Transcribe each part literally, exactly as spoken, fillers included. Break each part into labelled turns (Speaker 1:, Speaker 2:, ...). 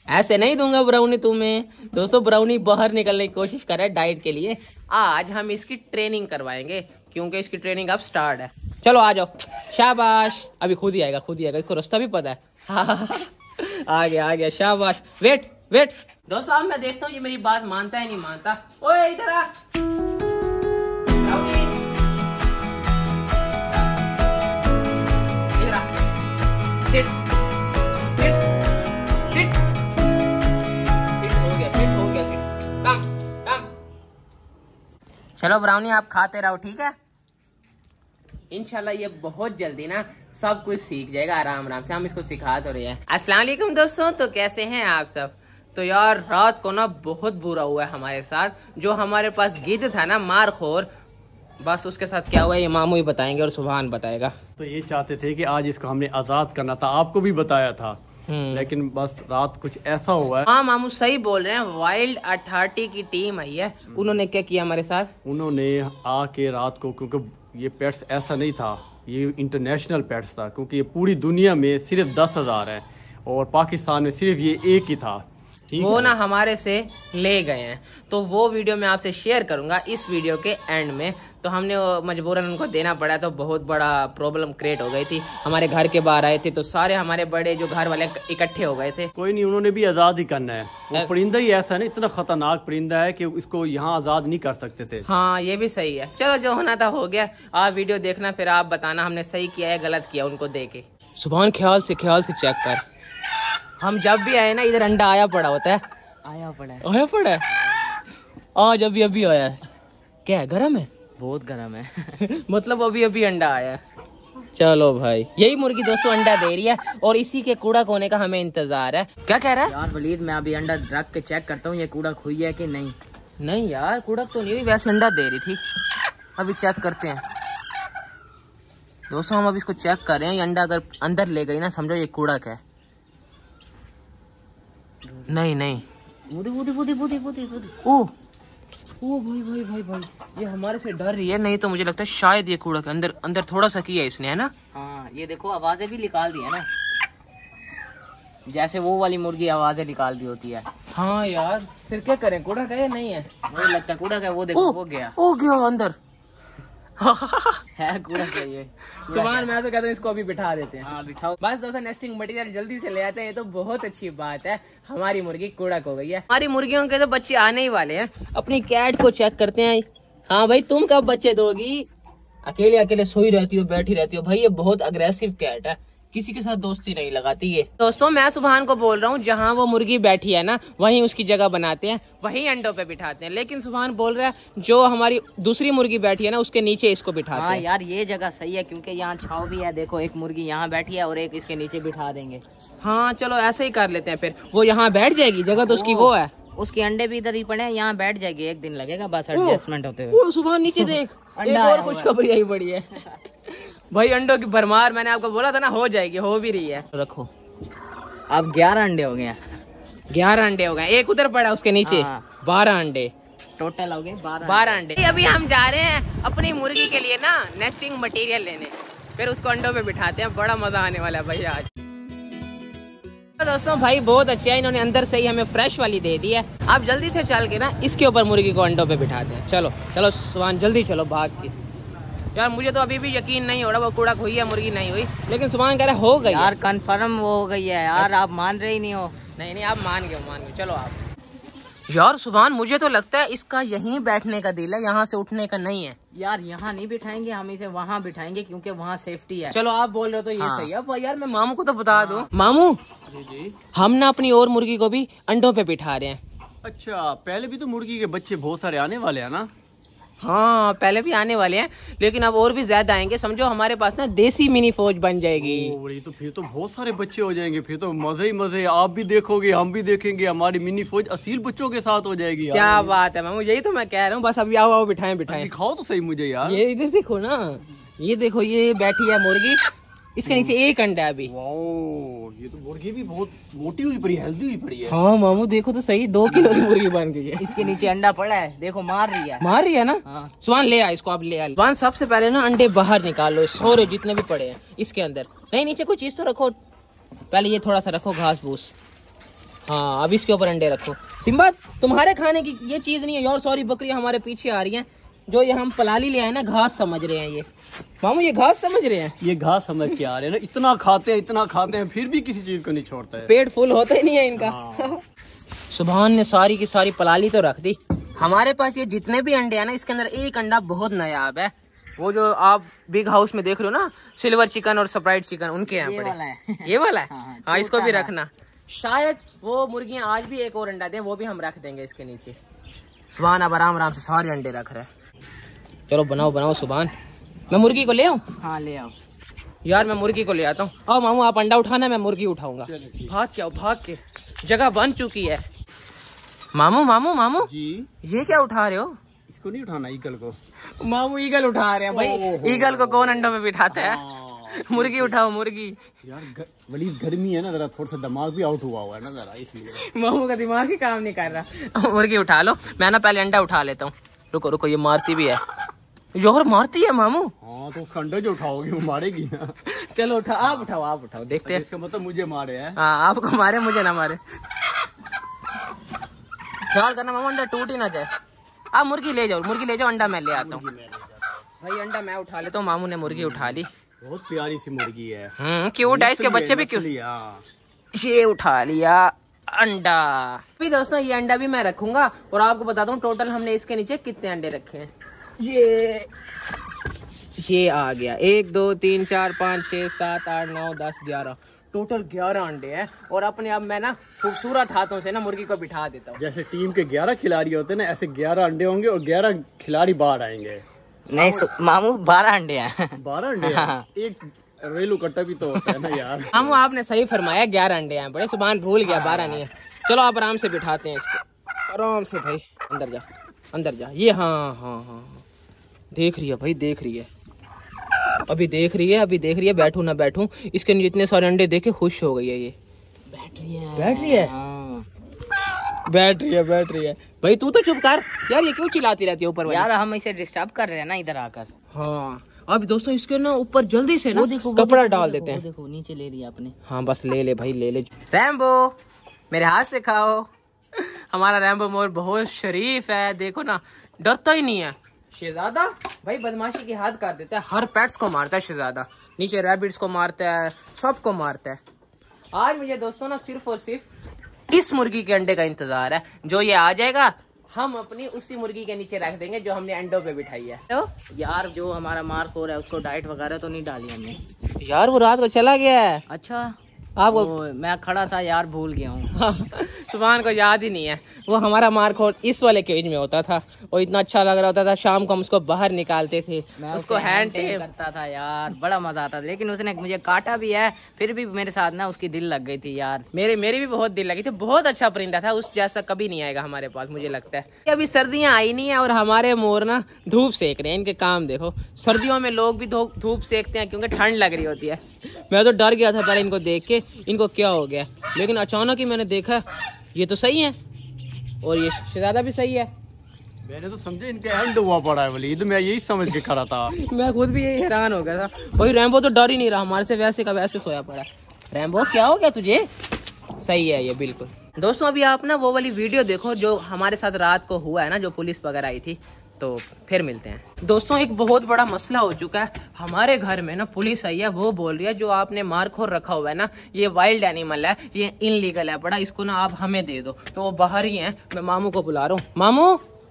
Speaker 1: ऐसे नहीं दूंगा ब्राउनी तुम्हें। दोस्तों ब्राउनी बाहर निकलने की कोशिश कर रहा है डाइट के लिए। आज हम इसकी ट्रेनिंग करवाएंगे क्योंकि इसकी ट्रेनिंग अब स्टार्ट है। चलो आ जाओ, शाबाश। अभी खुद ही आएगा, खुद ही आएगा, इसको रास्ता भी पता है। आ गया आ गया, शाबाश। वेट वेट दोस्तों, अब मैं देखता हूँ ये मेरी बात मानता है नहीं मानता। ओए इधर आ, इधर आ, सिट सिट सिट सिट हो गया सिट हो गया सिट कम कम। चलो ब्राउनी आप खाते रहो, ठीक है। इंशाल्लाह ये बहुत जल्दी ना सब कुछ सीख जाएगा आराम आराम से। हम इसको सिखा तो रहे हैं। अस्सलाम वालेकुम दोस्तों, तो कैसे हैं आप सब। तो यार रात को ना बहुत बुरा हुआ है हमारे साथ। जो हमारे पास गिद्ध था ना मारखोर, बस उसके साथ क्या हुआ ये मामू ही बताएंगे और सुभान बताएगा।
Speaker 2: तो ये चाहते थे कि आज इसको हमने आजाद करना था, आपको भी बताया था, लेकिन बस रात कुछ ऐसा हुआ है।
Speaker 1: हाँ मामू सही बोल रहे हैं। वाइल्ड अथॉरिटी की टीम आई है। उन्होंने क्या किया हमारे साथ,
Speaker 2: उन्होंने आके रात को, क्योंकि ये पेट्स ऐसा नहीं था, ये इंटरनेशनल पेट्स था, क्योंकि ये पूरी दुनिया में सिर्फ दस हजार है और पाकिस्तान में सिर्फ ये एक ही था।
Speaker 1: वो ना हमारे से ले गए हैं, तो वो वीडियो मैं आपसे शेयर करूंगा इस वीडियो के एंड में। तो हमने मजबूरन उनको देना पड़ा, तो बहुत बड़ा प्रॉब्लम क्रिएट हो गई थी। हमारे घर के बाहर आए थे तो सारे हमारे बड़े जो घर वाले इकट्ठे हो गए थे।
Speaker 2: कोई नहीं, उन्होंने भी आजाद ही करना है। वो परिंदा ही ऐसा है ना, इतना खतरनाक परिंदा है कि इसको यहाँ आजाद नहीं कर सकते थे।
Speaker 1: हाँ ये भी सही है। चलो जो होना था हो गया। आप वीडियो देखना, फिर आप बताना हमने सही किया है गलत किया उनको दे के। सुभान ख्याल से ख्याल से चेक कर। हम जब भी आए ना इधर अंडा आया पड़ा होता है।
Speaker 3: आया पड़ा है
Speaker 1: आया पड़ा है आज अभी अभी आया है। क्या है, गर्म है?
Speaker 3: बहुत गर्म है।
Speaker 1: मतलब अभी अभी अंडा आया है। चलो भाई, यही मुर्गी दोस्तों अंडा दे रही है और इसी के कूड़ा कोने का हमें इंतजार है। क्या कह रहा है
Speaker 3: यार वलीद, मैं अभी अंडा रख के चेक करता हूँ ये कूड़ा खुई है कि नहीं।
Speaker 1: नहीं यार कूड़ा तो नहीं हुई, वैसे अंडा दे रही थी। अभी चेक करते हैं दोस्तों। हम अब इसको चेक कर रहे हैं। ये अंडा अगर अंदर ले गई ना समझो ये कूड़ा का है। नहीं नहीं
Speaker 3: बूदी बूदी बूदी बूदी बूदी बूदी
Speaker 1: ओ ओ भाई भाई भाई भाई, ये हमारे से डर रही है। नहीं तो मुझे लगता है शायद ये कूड़ा के अंदर अंदर थोड़ा सा किया है इसने, है ना।
Speaker 3: हाँ ये देखो आवाजें भी निकाल रही है ना, जैसे वो वाली मुर्गी आवाजें निकाल रही होती है।
Speaker 1: हाँ यार फिर क्या करें, कूड़ा का नहीं है।
Speaker 3: मुझे लगता है कूड़ा का। वो देखो वो गया
Speaker 1: ओ गया अंदर।
Speaker 3: है कूड़ा चाहिए।
Speaker 1: सुभान, मैं तो कहता हूँ इसको अभी बिठा देते हैं।
Speaker 3: हाँ बिठाओ।
Speaker 1: बस दोस्तों नेस्टिंग मटेरियल जल्दी से ले आते हैं। ये तो बहुत अच्छी बात है। हमारी मुर्गी कूड़ा हो गई है। हमारी मुर्गियों के तो बच्चे आने ही वाले हैं। अपनी कैट को चेक करते हैं। हाँ भाई तुम कब बच्चे दोगी? अकेले अकेले सोई रहती हो, बैठी रहती हो। भाई ये बहुत अग्रेसिव कैट है, किसी के साथ दोस्ती नहीं लगाती ये। दोस्तों मैं सुभान को बोल रहा हूँ जहाँ वो मुर्गी बैठी है ना वहीं उसकी जगह बनाते हैं, वहीं अंडों पे बिठाते हैं। लेकिन सुभान बोल रहा है जो हमारी दूसरी मुर्गी बैठी है ना उसके नीचे इसको बिठाते
Speaker 3: हाँ
Speaker 1: हैं।
Speaker 3: यार ये जगह सही है क्योंकि यहाँ छाव भी है। देखो एक मुर्गी यहाँ बैठी है और एक इसके नीचे बिठा देंगे।
Speaker 1: हाँ चलो ऐसे ही कर लेते हैं। फिर वो यहाँ बैठ जाएगी, जगह तो उसकी वो है।
Speaker 3: उसके अंडे भी इधर ही पड़े हैं, यहाँ बैठ जाएगी। एक दिन लगेगा बस एडजस्टमेंट होते हुए।
Speaker 1: सुभान नीचे देख, अंडा और खुशखबरी आई पड़ी है। भाई अंडों की भरमार, मैंने आपको बोला था ना हो जाएगी, हो भी रही है। रखो।
Speaker 3: अब ग्यारह अंडे हो गए।
Speaker 1: ग्यारह अंडे हो गए। एक उधर पड़ा उसके नीचे।
Speaker 3: हाँ।
Speaker 1: बारह अंडे
Speaker 3: टोटल हो गए। बारह
Speaker 1: बारह अंडे। अभी हम जा रहे हैं अपनी मुर्गी के लिए ना नेस्टिंग मटेरियल लेने, फिर उसको अंडों पे बिठाते हैं। बड़ा मजा आने वाला है भाई आज। दोस्तों भाई बहुत अच्छे है, इन्होंने अंदर से ही हमें फ्रेश वाली दे दी है। आप जल्दी से चल के ना इसके ऊपर मुर्गी को अंडों पे बिठाते हैं। चलो चलो सुभान जल्दी चलो भाग के। यार मुझे तो अभी भी यकीन नहीं हो रहा वो कूड़ा हुई है मुर्गी नहीं हुई, लेकिन सुभान कह रहा हो गई
Speaker 3: यार कंफर्म वो हो गई है यार। आप मान रहे ही नहीं हो।
Speaker 1: नहीं नहीं आप मान गए मान गए। चलो आप। यार सुभान मुझे तो लगता है इसका यहीं बैठने का दिल है, यहाँ से उठने का नहीं है।
Speaker 3: यार यहाँ नहीं बिठाएंगे, हम इसे वहाँ बिठाएंगे क्योंकि वहाँ सेफ्टी है।
Speaker 1: चलो आप बोल रहे हो तो ये
Speaker 3: हाँ।
Speaker 1: सही है। यार मैं मामू को तो बता दूं। मामू
Speaker 2: जी जी।
Speaker 1: हम ना अपनी और मुर्गी को भी अंडों पे बिठा रहे हैं।
Speaker 2: अच्छा, पहले भी तो मुर्गी के बच्चे बहुत सारे आने वाले हैं ना।
Speaker 1: हाँ पहले भी आने वाले हैं, लेकिन अब और भी ज्यादा आएंगे। समझो हमारे पास ना देसी मिनी फौज बन जाएगी।
Speaker 2: ओ, ये तो फिर तो बहुत सारे बच्चे हो जाएंगे। फिर तो मजे ही मजे, आप भी देखोगे हम भी देखेंगे। हमारी मिनी फौज असील बच्चों के साथ हो जाएगी यार।
Speaker 1: क्या बात है मामू, यही तो मैं कह रहा हूँ। बस अभी आओ आओ बिठाएं बिठाएं।
Speaker 2: दिखाओ तो सही मुझे यार।
Speaker 1: ये इधर देखो ना, ये देखो ये बैठी है मुर्गी, इसके नीचे एक अंडा है अभी।
Speaker 2: वाओ, ये तो मुर्गी भी बहुत मोटी हुई पड़ी, हेल्दी हुई पड़ी है।
Speaker 1: हाँ मामू देखो तो सही, दो किलो की मुर्गी बन गई है।
Speaker 3: इसके नीचे अंडा पड़ा है, देखो मार रही है।
Speaker 1: मार रही है ना।
Speaker 3: हाँ।
Speaker 1: सुभान ले आ इसको, आप ले आ। सुभान सबसे पहले ना अंडे बाहर निकाल लो, सारे जितने भी पड़े हैं इसके अंदर। नहीं नीचे कोई चीज तो रखो, पहले ये थोड़ा सा रखो घास फूस। हाँ अब इसके ऊपर अंडे रखो। सिम्बा तुम्हारे खाने की ये चीज नहीं है यार, सॉरी बकरियां हमारे पीछे आ रही हैं। जो ये हम पलाली ले आए ना, घास समझ रहे हैं ये। मामू ये घास समझ रहे हैं,
Speaker 2: ये घास समझ के आ रहे हैं ना। इतना खाते हैं इतना खाते हैं फिर भी किसी चीज को नहीं छोड़ता है,
Speaker 1: पेट फुल होता ही नहीं है इनका।
Speaker 2: हाँ।
Speaker 1: सुभान ने सारी की सारी पलाली तो रख दी। हमारे पास ये जितने भी अंडे हैं ना, इसके अंदर एक अंडा बहुत नायाब है। वो जो आप बिग हाउस में देख रहे हो ना, सिल्वर चिकन और स्प्राइट चिकन, उनके यहाँ
Speaker 3: ये वाला है।
Speaker 1: ये वाला है।
Speaker 3: हाँ,
Speaker 1: हाँ इसको भी रखना। शायद वो मुर्गियां आज भी एक और अंडा दें, वो भी हम रख देंगे इसके नीचे। सुभान अब आराम आराम से सारे अंडे रख रहे हैं। चलो बनाओ बनाओ सुभान। मैं मुर्गी को ले आऊँ?
Speaker 3: हाँ ले आओ
Speaker 1: यार, मैं मुर्गी को ले आता हूँ। आओ मामू आप अंडा उठाना, मैं मुर्गी उठाऊंगा। भाग के आओ, भाग के, जगह बन चुकी है। मामू मामू मामू
Speaker 2: जी
Speaker 1: ये क्या उठा रहे हो?
Speaker 2: इसको नहीं उठाना, ईगल को।
Speaker 1: मामू ईगल उठा रहे हैं भाई। ईगल को कौन अंडों में बिठाता है? मुर्गी उठाओ मुर्गी।
Speaker 2: यार वलीद गर्मी है ना, जरा थोड़ा सा दिमाग भी आउट हुआ हुआ है ना जरा, इसलिए
Speaker 1: मामू का दिमाग ही काम नहीं कर रहा। मुर्गी उठा लो, मैं ना पहले अंडा उठा लेता हूँ। रुको रुको, ये मारती भी है यार, मारती है मामू।
Speaker 2: हाँ तो उसका अंडा जो उठाओगे वो मारेगी ना।
Speaker 1: चलो उठा, आप उठाओ आप उठाओ, देखते हैं।
Speaker 2: इसका मतलब मुझे मारे है।
Speaker 1: हाँ आपको मारे, मुझे ना मारे। ख्याल करना मामू अंडा टूट ही ना जाए। आप मुर्गी ले जाओ, मुर्गी ले जाओ, अंडा मैं ले आता हूँ। भाई अंडा मैं उठा लेता हूँ। मामू ने मुर्गी उठा ली।
Speaker 2: बहुत प्यारी सी मुर्गी है।
Speaker 1: हम्म क्यूट है, इसके बच्चे भी क्यूट। ये उठा लिया अंडा। भी दोस्तों ये अंडा भी मैं रखूंगा और आपको बताता हूँ टोटल हमने इसके नीचे कितने अंडे रखे हैं। ये ये आ गया, एक दो तीन चार पाँच छः सात आठ नौ दस ग्यारह, टोटल ग्यारह अंडे हैं। और अपने अब मैं ना खूबसूरत हाथों से ना मुर्गी को बिठा देता हूँ।
Speaker 2: जैसे टीम के ग्यारह खिलाड़ी होते हैं ना, ऐसे ग्यारह अंडे होंगे और ग्यारह खिलाड़ी बाहर आएंगे।
Speaker 3: नहीं मामू बारह अंडे हैं।
Speaker 2: बारह अंडे हैं? एक रेलू कट्टा भी तो होता है ना यार।
Speaker 1: मामू आपने सही फरमाया, ग्यारह अंडे हैं। बड़े सुभान भूल गया, बारह नहीं है। चलो आप आराम से बिठाते हैं इसको, आराम से भाई। अंदर जा अंदर जा। ये हाँ हाँ हाँ देख रही है भाई, देख रही है, अभी देख रही है, अभी देख रही है। बैठू ना बैठू, इसके इतने सारे अंडे देखे खुश हो गई है। ये बैठ रही है, बैठ रही है, बैठ रही है, बैठ रही है। भाई तू तो चुप कर यार, ये क्यों चिल्लाती रहती है ऊपर?
Speaker 3: यार हम इसे डिस्टर्ब कर रहे हैं ना इधर आकर।
Speaker 1: हाँ अब दोस्तों इसके ना ऊपर जल्दी से ना कपड़ा डाल देते हैं।
Speaker 3: देखो नीचे ले लिया आपने।
Speaker 1: हाँ बस ले ले भाई, ले ले। रैम्बो मेरे हाथ से खाओ। हमारा रैम्बो मोर बहुत शरीफ है, देखो ना, डरता ही नहीं है। शहजादा भाई बदमाशी की हद कर देता है, हर पेट्स को मारता है शहजादा। नीचे रैबिट्स को मारता है, सबको मारता है। आज मुझे दोस्तों ना सिर्फ और सिर्फ इस मुर्गी के अंडे का इंतजार है। जो ये आ जाएगा हम अपनी उसी मुर्गी के नीचे रख देंगे जो हमने अंडों पे बिठाई है। तो
Speaker 3: यार जो हमारा मार्क हो रहा है उसको डाइट वगैरह तो नहीं डाली हमने।
Speaker 1: यार वो रात को चला गया है।
Speaker 3: अच्छा
Speaker 1: आपको
Speaker 3: मैं खड़ा था यार, भूल गया हूँ।
Speaker 1: सुभान को याद ही नहीं है। वो हमारा मार्क इस वाले केज में होता था और इतना अच्छा लग रहा होता था। शाम को हम उसको बाहर निकालते थे,
Speaker 3: मैं
Speaker 1: उसको हैंड टेप
Speaker 3: करता था यार, बड़ा मजा आता था। लेकिन उसने मुझे काटा भी है, फिर भी मेरे साथ ना उसकी दिल लग गई थी यार।
Speaker 1: मेरे मेरी भी बहुत दिल लगी थी। बहुत अच्छा परिंदा था, उस जैसा कभी नहीं आएगा हमारे पास, मुझे लगता है। अभी सर्दियां आई नहीं है और हमारे मोर ना धूप सेक रहे हैं। इनके काम देखो, सर्दियों में लोग भी धूप सेकते हैं क्योंकि ठंड लग रही होती है। मैं तो डर गया था पहले इनको देख के, इनको क्या हो गया, लेकिन अचानक ही मैंने देखा ये तो सही है और ये शहजादा भी सही है।
Speaker 2: मैंने तो समझे इनके एंड हुआ पड़ा है वलीद, मैं यही समझ के खड़ा था।
Speaker 1: मैं खुद भी यही हैरान हो गया था। वही रैम्बो तो डर ही नहीं रहा हमारे से, वैसे का वैसे सोया पड़ा। रैम्बो क्या हो गया तुझे? सही है ये बिल्कुल। दोस्तों अभी आप ना वो वाली वीडियो देखो जो हमारे साथ रात को हुआ है ना, जो पुलिस वगैरह आई थी। तो फिर मिलते हैं दोस्तों। एक बहुत बड़ा मसला हो चुका है हमारे घर में ना। पुलिस आई है, वो बोल रही है जो आपने मारखोर रखा हुआ है ना, ये वाइल्ड एनिमल है, ये इनलीगल है बड़ा, इसको ना आप हमें दे दो। तो वो बाहर ही हैं, मैं मामू को बुला रहा हूँ। मामू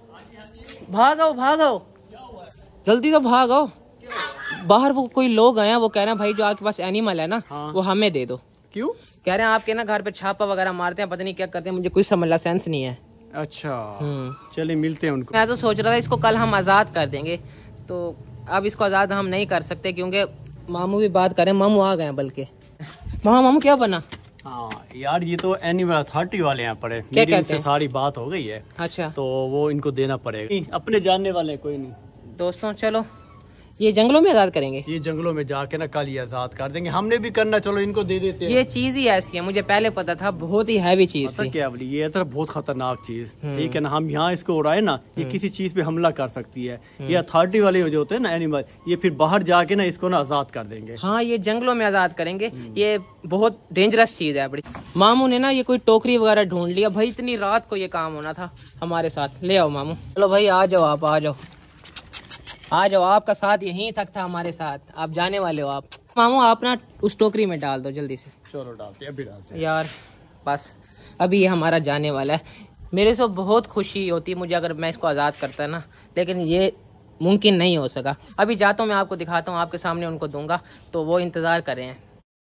Speaker 1: भागो भागो, जल्दी तो भागो। बाहर वो कोई लोग आए हैं, वो कह रहे हैं भाई जो आपके पास एनिमल है ना, हाँ। वो हमें दे दो।
Speaker 2: क्यों? कह
Speaker 1: रहे हैं आपके ना घर पे छापा वगैरह मारते हैं, पता नहीं क्या करते हैं, मुझे कुछ समझ ला सेंस नहीं है।
Speaker 2: अच्छा चलिए मिलते हैं उनको।
Speaker 1: मैं तो सोच रहा था इसको कल हम आज़ाद कर देंगे, तो अब इसको आज़ाद हम नहीं कर सकते क्योंकि मामू भी बात करें। मामू आ गए बल्कि। मामा मामू क्या बना?
Speaker 2: हाँ यार ये तो एनिमल अथॉरिटी वाले यहाँ पड़े, मेरी इनसे सारी बात हो गई है।
Speaker 1: अच्छा तो
Speaker 2: वो इनको देना पड़ेगा, अपने जानने वाले कोई नहीं।
Speaker 1: दोस्तों चलो ये जंगलों में आजाद करेंगे?
Speaker 2: ये जंगलों में जाके ना कल ये आजाद कर देंगे। हमने भी करना, चलो इनको दे देते हैं।
Speaker 1: ये चीज ही ऐसी है, मुझे पहले पता था, बहुत ही हैवी चीज थी।
Speaker 2: क्या बोली, ये तरह बहुत खतरनाक चीज, ठीक है ना। हम यहाँ इसको उड़ाए ना, ये किसी चीज पे हमला कर सकती है। ये अथॉरिटी वाले जो होते हैं ना एनिमल, ये फिर बाहर जाके ना इसको ना आजाद कर देंगे।
Speaker 1: हाँ, ये जंगलों में आजाद करेंगे। ये बहुत डेंजरस चीज है बड़ी। मामू ने ना ये कोई टोकरी वगैरह ढूंढ लिया भाई, इतनी रात को ये काम होना था हमारे साथ। ले आओ मामू, चलो भाई आ जाओ, आप आ जाओ आ जाओ, आपका साथ यहीं तक था हमारे साथ, आप जाने वाले हो आप। मामू आप ना उस टोकरी में डाल दो जल्दी से।
Speaker 2: चलो डालते हैं, अभी डालते हैं
Speaker 1: यार। बस अभी ये हमारा जाने वाला है। मेरे से बहुत खुशी होती मुझे अगर मैं इसको आज़ाद करता ना, लेकिन ये मुमकिन नहीं हो सका। अभी जाता हूँ, मैं आपको दिखाता हूँ, आपके सामने उनको दूंगा, तो वो इंतज़ार कर रहे हैं।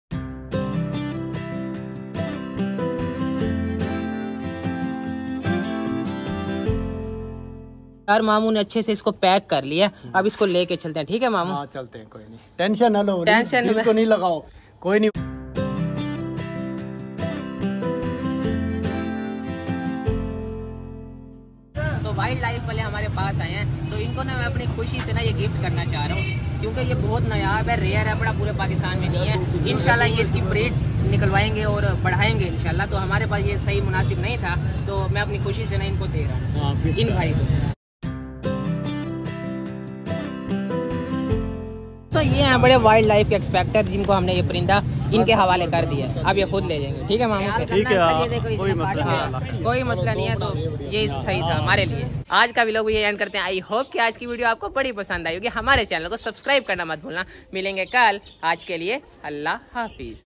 Speaker 1: यार मामू ने अच्छे से इसको पैक कर लिया, अब इसको लेके चलते हैं। ठीक है मामू?
Speaker 2: हाँ चलते हैं, कोई नहीं, टेंशन ना लो,
Speaker 1: टेंशन
Speaker 2: दिल को नहीं लगाओ, कोई नहीं।
Speaker 1: तो वाइल्ड लाइफ वाले हमारे पास आए हैं, तो इनको ना मैं अपनी खुशी से ना ये गिफ्ट करना चाह रहा हूँ, क्योंकि ये बहुत नायाब है, रेयर है, बड़ा पूरे पाकिस्तान में नहीं है। इंशाल्लाह ये इसकी ब्रीड निकलवाएंगे और बढ़ाएंगे इंशाल्लाह। तो हमारे पास ये सही मुनासिब नहीं था, तो मैं अपनी खुशी से ना इनको दे रहा हूँ, इन भाई को। तो ये हैं बड़े वाइल्ड लाइफ के एक्सपेक्टर, जिनको हमने ये परिंदा इनके हवाले कर दिया। अब ये खुद ले जाएंगे। ठीक है मामू?
Speaker 2: ठीक है, कोई मसला नहीं,
Speaker 1: कोई मसला नहीं है। तो ये सही था हमारे लिए। आज का व्लॉग ये एंड करते हैं। आई होप कि आज की वीडियो आपको बड़ी पसंद आई होगी। हमारे चैनल को सब्सक्राइब करना मत भूलना। मिलेंगे कल, आज के लिए अल्लाह हाफिज।